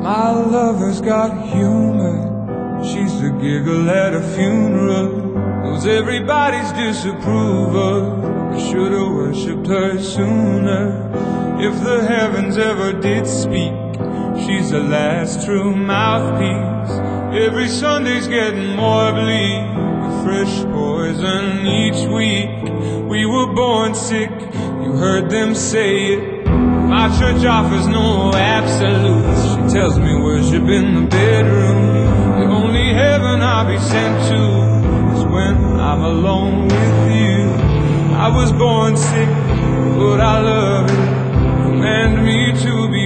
My lover's got humor. She's the giggle at a funeral. Knows everybody's disapproval. I should've worshipped her sooner. If the heavens ever did speak, she's the last true mouthpiece. Every Sunday's getting more bleak, with fresh poison each week. We were born sick, you heard them say it. My church offers no absolutes. She tells me worship in the bedroom. The only heaven I'll be sent to is when I'm alone with you. I was born sick, but I love it. Command me to be